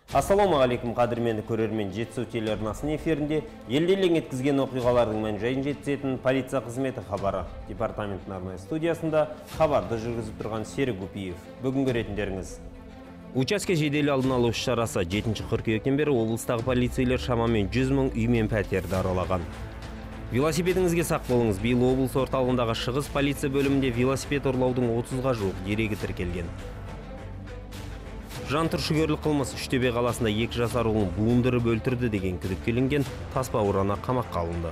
Ассалаумағалейкум қадірменді көрермен, Жетісу телеарнасының эфирінде елден еткізген оқиғалардың мән-жайын жеткізетін полиция қызметі хабары. Департаменттің арнайы студиясында хабарды жүргізіп тұрған Серік Гупиев. Бүгін көретіндеріңіз. Учаске жедел алдын алу іс-шарасы 7 қыркүйектен бері облыстағы полицейлер шамамен 100 мың үй мен пәтерді аралаған. Велосипедіңізге сақ болыңыз. Биыл облыс орталығындағы шығыс полиция бөлімінде велосипед ұрлаудың 30-ға жуық дерегі тіркелген. Жантүршігерлік қылмыс Үштөбе қаласында 2 жасар ұлын буындырып өлтірді деген күдікке ілінген таспа ұрана қамаққа алынды.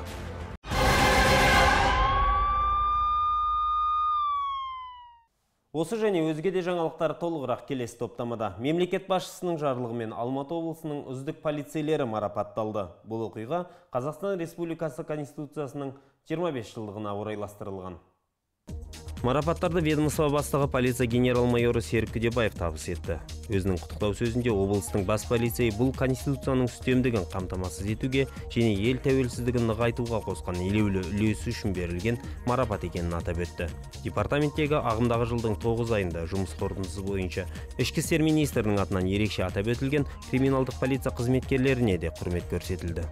Осы және өзге де жаңалықтар толығырақ келесі топтамада. Мемлекет басшысының жарлығымен Алматы облысының үздік полицейлері марапатталды. Бұл оқиға Қазақстан Республикасы Конституциясының 25 жылдығына орайластырылған. Марапаттарды ведомство бастығы полиция генерал-майоры Серік Күдебаев табыс етті. Өзінің құттықтау сөзінде облыстың бас полицейі бұл конституцияның үстемдігін қамтамасыз етуге және ел тәуелсіздігін нығайтуға қосқан елеулі үлесі үшін берілген марапат екенін атап өтті. Департаменттегі ағымдағы жылдың 9 айында жұмыс қорытындысы бойынша Ішкі істер министрінің атынан ерекше атап өтілген криминалдық полиция қызметкерлеріне де құрмет көрсетілді.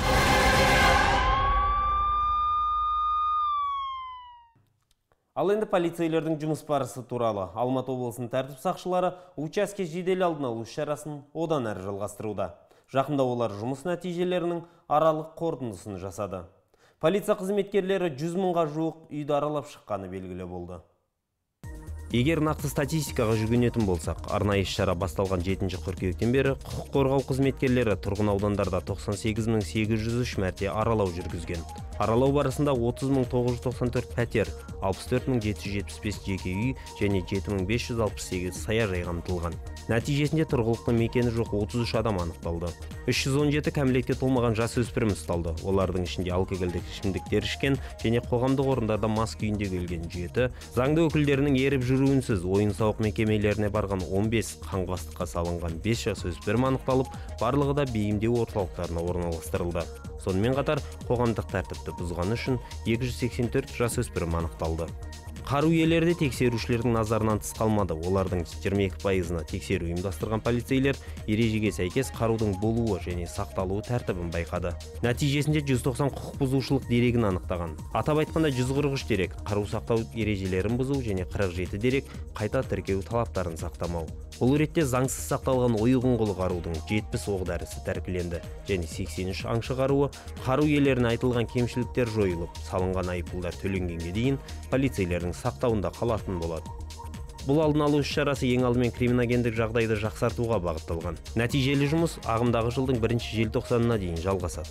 Ал енді полицейлердің жұмыс барысы туралы. Алматы облысының тәртіп сақшылары учаске жедел алдын алу іс-шарасын одан әрі жалғастыруда. Жақында олар жұмыс нәтижелерінің аралық қорытындысын жасады. Полиция қызметкерлері 100 мыңға жуық үйді аралап шыққаны белгілі болды. Егер нақты статистикаға жүгінетін болсақ, арнайы іс-шара басталған 7 қыркүйектен бері құқық қорғау қызметкерлері тұрғын аудандарда 98.803 мәрте аралау жүргізген. Аралау барысында 30.994 пәтер, 64.775 жеке үй және 7.568 саяжай қамтылған. Нәтижесінде тұрғылықты мекені жоқ 33 адам анықталды. 317 кәмелетке толмаған жасөспірім ұсталды. Олардың ішінде алкогольдік ішімдіктер ішкен және қоғамдық орындарда мас күйінде келген 7, заңды өкілдерінің еріп жүруінсіз ойын-сауық мекемелеріне барған 15, қаңғыбастыққа салынған 5 жасөспірім анықталып, барлығы да бейімдеу орталықтарына орналастырылды. Сонымен қатар қоғамдық тәртіпті бұзғаны үшін 284 жасөспірім анықталды. Қару иелері де тексерушілердің назарынан тыс қалмады. Олардың 22%-ына тексеру ұйымдастырған полицейлер ережеге сәйкес қарудың болуы және сақталуы тәртібін байқады. Нәтижесінде 190 құқық бұзушылық дерегін анықтаған. Атап айтқанда 143 дерек қару сақтау ережелерін бұзу және 47 дерек қайта тіркеу талаптарын сақтамау. Бұл ретте заңсыз сақталған ойық-оңғылы қарудың 70 оқ-дәрісі тәркіленді және 83 аңшы қаруы. Қару иелеріне айтылған кемшіліктер жойылып, салынған айыппұлдар төленгенге дейін полицейлердің сақтауында қалатын болады. Бұл алдын алу іс-шарасы ең алдымен криминогендік жағдайды жақсартуға бағытталған. Нәтижелі жұмыс ағымдағы жылдың 1 желтоқсанына дейін жалғасады.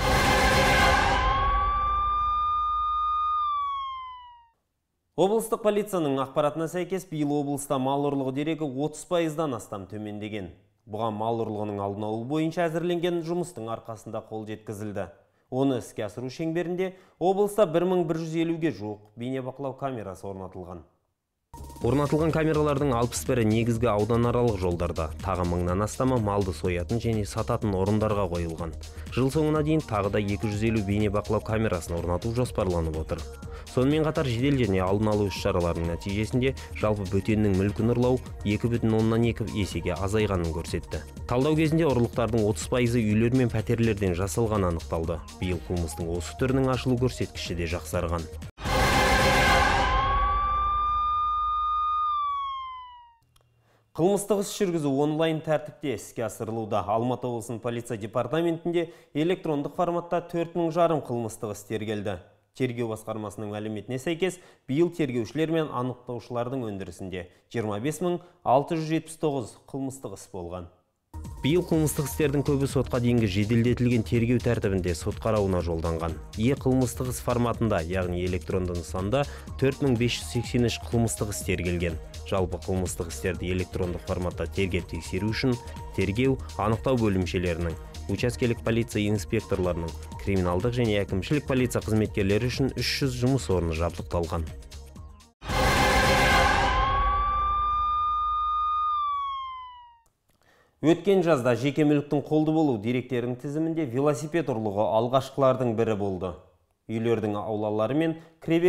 Облыстық полицияның ақпаратына сәйкес биыл облыста мал ұрлығы дерегі 30%-дан астам төмендеген. Бұған мал ұрлығының алдын алу бойынша әзірленген жұмыстың арқасында қол жеткізілді. Оны іске асыру шеңберінде облыста 1150-ге жуық бейнебақылау камерасы орнатылған. Орнатылған камералардың 61-і негізгі ауданаралық жолдарда, тағы 1000-нан астамы малды соятын және сататын орындарға қойылған. Жыл соңына дейін тағы да 250 бейнебақылау камерасын орнату жоспарланып отыр. Сонымен қатар жедел және алдын алу іс-шараларының нәтижесінде жалпы бөтеннің мүлкін ұрлау 2,2 есеге азайғанын көрсетті. Талдау кезінде ұрлықтардың 30%-ы үйлер мен пәтерлерден жасалған анықталды. Биыл қылмыстың осы түрінің ашылу көрсеткіші де жақсарған. Қылмыстық іс жүргізу онлайн тәртіпте іске асырылуда. Алматы облысының полиция департаментінде электрондық форматта 4,500 қылмыстық іс тергелді. Тергеу басқармасының мәліметіне сәйкес, биыл тергеушілер мен анықтаушылардың өндірісінде 25679 қылмыстық іс болған. Биыл қылмыстық істердің көбі сотқа дейінгі жеделдетілген тергеу тәртібінде сот қарауына жолданған. Қылмыстық іс форматында, яғни электронды нысанда 4583 қылмыстық іс тергелген. Жалпы қылмыстық істерді электрондық форматта тергеп тексеру үшін тергеу, анықтау бөлімшелерінің, учаскелік полиция инспекторларының, криминалдық және әкімшілік полиция қызметкерлері үшін 300 жұмыс орны жабдықталған. Өткен жазда жеке мүліктің қолды болу деректерінің тізімінде велосипед ұрлығы алғашқылардың бірі болды. Үйлердің аулалары мен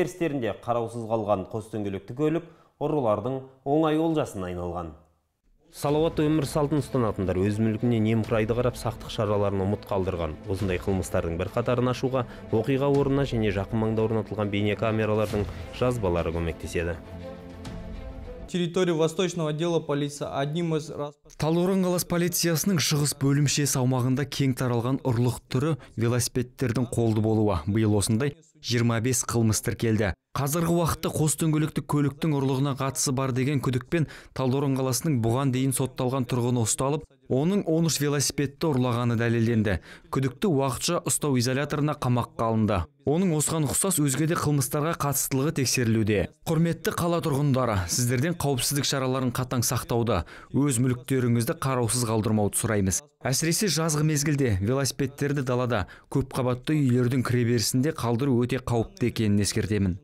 кіреберістерінде қараусыз қалған қос дөңгелекті көлік ұрылардың оңай олжасына айналған. Салауатты өмір салтын ұстанатындар өз мүлкіне немқұрайды қарап сақтық шараларын ұмыт қалдырған. Осындай қылмыстардың бір қатарын ашуға оқиға орнына және жақын маңда орнатылған бейнекамералардың жазбалары көмектеседі. Территория Восточного отдела полиции одним из Талдықорған қаласы полициясының шығыс бөлімшесі аумағында кең таралған ұрлық түрі велосипедтердің қолды болуы. Биыл осындай 25 қылмыс тіркелді. Қазіргі уақытта қос дөңгелекті көліктің ұрлығына қатысы бар деген күдікпен Талдықорған қаласының бұған дейін сотталған тұрғыны ұсталып, оның 13 велосипедті ұрлағаны дәлелденді. Күдікті уақытша ұстау изоляторына қамаққа алынды. Оның осыған ұқсас өзге де қылмыстарға қатыстылығы тексерілуде. Құрметті қала тұрғындары, сіздерден қауіпсіздік шараларын қатаң сақтауды, өз мүліктеріңізді қараусыз қалдырмауды сұраймыз. Әсіресе жазғы мезгілде велосипедтерді далада, көп қабатты үйлердің кіреберісінде қалдыру өте қауіпті екенін ескертемін.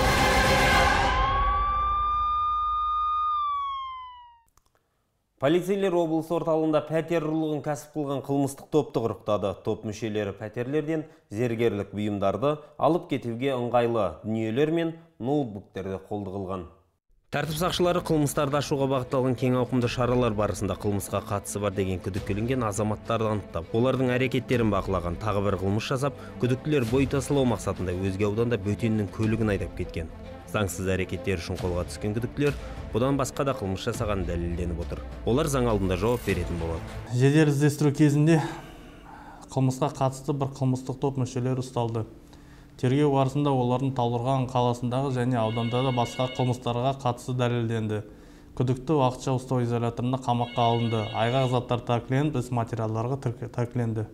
Полицейлер облыс орталығында пәтер ұрлығын кәсіп қылған қылмыстық топты құрықтады. Топ мүшелері пәтерлерден зергерлік бұйымдарды алып кетуге ыңғайлы дүниелер мен ноутбуктерді қолды қылған. Тәртіп сақшылары қылмыстарды ашуға бағытталған кең ауқымды шаралар барысында қылмысқа қатысы бар деген күдіктелінген азаматтарды анықтап, олардың әрекеттерін бақылаған. Тағы бір қылмыс жасап, күдіктілер бой тасалау мақсатында өзге ауданда бөтеннің көлігін айдап кеткен. Заңсыз әрекеттер үшін қолға түскен күдіктілер бұдан басқа да қылмыс жасаған дәлелденіп отыр. Олар заң алдында жауап беретін болады. Жедел іздестіру кезінде қылмысқа қатысты бір қылмыстық топ мүшелері ұсталды. Тергеу барысында олардың Талдықорған қаласындағы және аудандада басқа қылмыстарға қатысы дәлелденді. Күдікті уақытша ұстау изоляторына қамаққа алынды. Айғақ заттар тәркіленіп, іс материалдарға тәркіленді.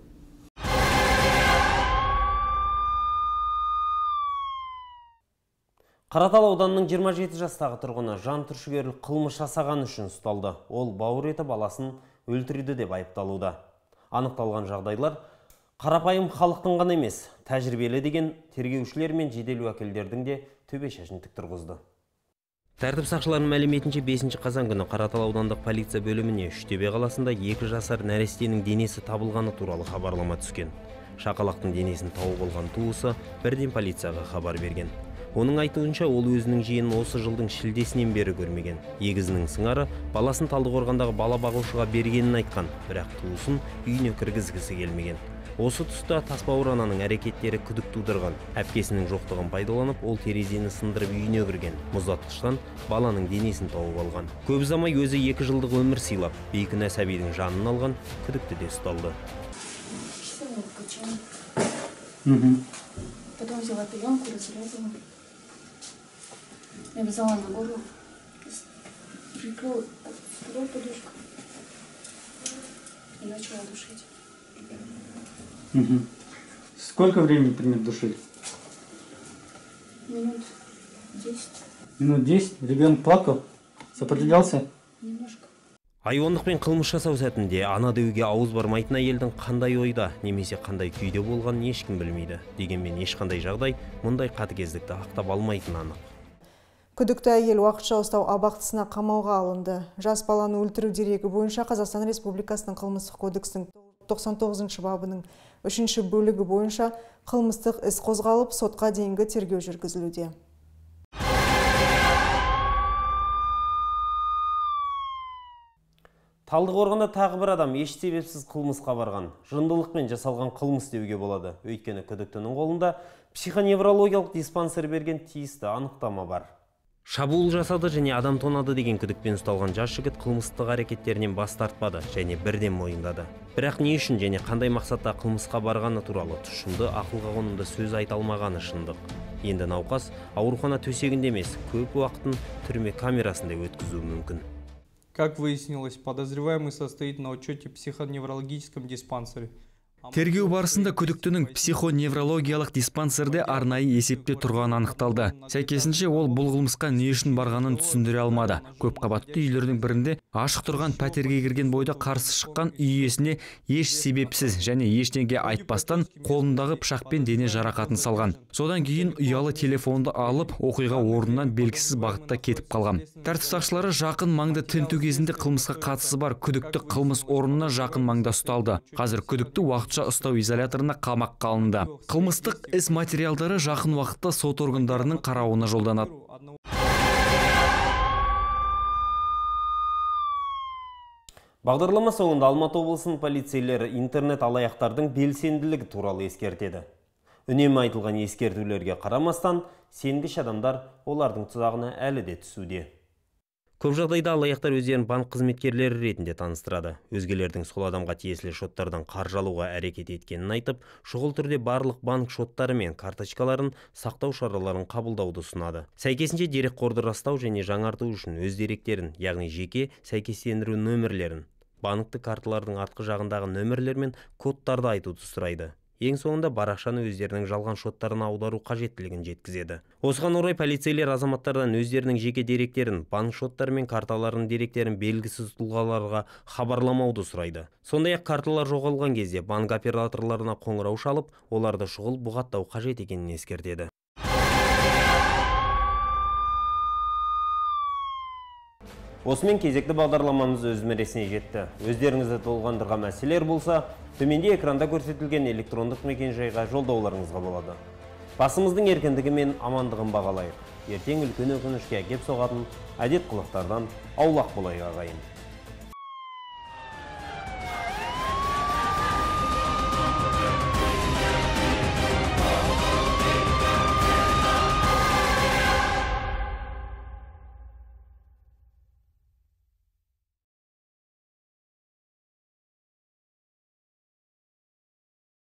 Қаратал ауданының 27 жастағы тұрғыны жан түршігерлік қылмыс жасаған үшін ұсталды. Ол бауыр еті баласын өлтірді деп айыпталуда. Анықталған жағдайлар қарапайым халықтың ғана емес, тәжірибелі деген тергеушілер мен жедел уәкілдердің де төбешашын тік тұрғызды. Тәртіп сақшыларының мәліметінше 5 қазан күні Қаратал аудандық полиция бөліміне Үштөбе қаласында 2 жасар нәрестенің денесі табылғаны туралы хабарлама түскен. Шақалақтың денесін тауып алған туысы бірден полицияға хабар берген. Оның айтуынша, ол өзінің жиенін осы жылдың шілдесінен бері көрмеген. Егізінің сыңары баласын Талдықорғандағы бала бағушыға бергенін айтқан, бірақ туысын үйіне кіргізгісі келмеген. Осы тұста тасбауыр ананың әрекеттері күдік тудырған. Әпкесінің жоқтығын пайдаланып, ол терезені сындырып үйіне кірген. Мұздатқыштан баланың денесін тауып алған. Көп ұзамай өзі 2 жылдық өмір сыйлап, бейкүнә сәбидің жанын алған күдікті де ұсталды. Потом взяла пеленку, разрезала. Я взяла на горло, прикрыла вторую подушку и начала душить. Сколько времени примет душить? Минут 10. Минут 10? Ребенок плакал? Сопротивлялся? Немножко. Айуандықпен қылмыс жасау сәтінде ана деуге ауыз бармайтын әйелдің қандай ойда немесе қандай күйде болғанын ешкім білмейді. Дегенмен ешқандай жағдай мұндай қатыгездікті ақтап алмайтын анық. Күдікті әйел уақытша ұстау абақтысына қамауға алынды. Жас баланы өлтіру дерегі бойынша Қазақстан Республикасының қылмыстық кодексінің 99 бабының 3 бөлігі бойынша қылмыстық іс қозғалып, сотқа дейінгі тергеу жүргізілуде. Талдықорғанда тағы бір адам еш себепсіз қылмысқа барған. Жындылықпен жасалған қылмыс деуге болады. Өйткені күдіктінің қолында психоневрологиялық диспансер берген тиісті анықтама бар. Шабуыл жасады және адам тонады деген күдікпен ұсталған жас жігіт қылмыстық әрекеттерінен бас тартпады және бірден мойындады. Бірақ не үшін және қандай мақсатта қылмысқа барғаны туралы тұшымды ақылға қонымды сөз айта алмағаны шындық. Енді науқас аурухана төсегінде емес, көп уақытын түрме камерасында өткізуі мүмкін. Как выяснилось, подозреваемый состоит на учете в психоневрологическом диспансере. Тергеу барысында күдіктінің психоневрологиялық диспансерде арнайы есепте тұрғаны анықталды. Сәйкесінше ол бұл қылмысқа не үшін барғанын түсіндіре алмады. Көп қабатты үйлердің бірінде ашық тұрған пәтерге кірген бойда қарсы шыққан үй иесіне еш себепсіз және ештеңе айтпастан қолындағы пышақпен дене жарақатын салған. Содан кейін ұялы телефонды алып, оқиға орнынан белгісіз бағытта кетіп қалған. Тәртіп сақшылары жақын маңда тінту кезінде қылмысқа қатысы бар күдікті қылмыс орнына жақын маңда ұсталды. Қазір күдікті уақытша ұстау изоляторына қамаққа алынды. Қылмыстық іс материалдары жақын уақытта сот органдарының қарауына жолданады. Бағдарлама соңында Алматы облысының полицейлері интернет алаяқтардың белсенділігі туралы ескертеді. Үнемі айтылған ескертулерге қарамастан, сенгіш адамдар олардың тұзағына әлі де түсуде. Көп жағдайда алаяқтар өздерін банк қызметкерлері ретінде таныстырады. Өзгелердің сол адамға тиесілі шоттардан қаржы алуға әрекет еткенін айтып, шұғыл түрде барлық банк шоттары мен карточкаларын сақтау шараларын қабылдауды ұсынады. Сәйкесінше дерекқорды растау және жаңарту үшін өз деректерін, яғни жеке сәйкестендіру нөмірлерін, банктік карталардың артқы жағындағы нөмірлер мен кодтарды айтуды сұрайды. Ең соңында барақшаны өздерінің жалған шоттарына аудару қажеттілігін жеткізеді. Осыған орай полицейлер азаматтардан өздерінің жеке деректерін, банк шоттары мен карталарының деректерін белгісіз тұлғаларға хабарламауды сұрайды. Сондай-ақ карталар жоғалған кезде банк операторларына қоңырау шалып, оларды шұғыл бұғаттау қажет екенін ескертеді. Осымен кезекті бағдарламамыз өз мәресіне жетті. Өздеріңізді толғандырған мәселелер болса, төменде экранда көрсетілген электрондық мекенжайға жолдауларыңызға болады. Басымыздың еркіндігі мен амандығын бағалайық. Ертең үлкен өкінішке әкеп соғатын әдет қылықтардан аулақ болайық ағайын.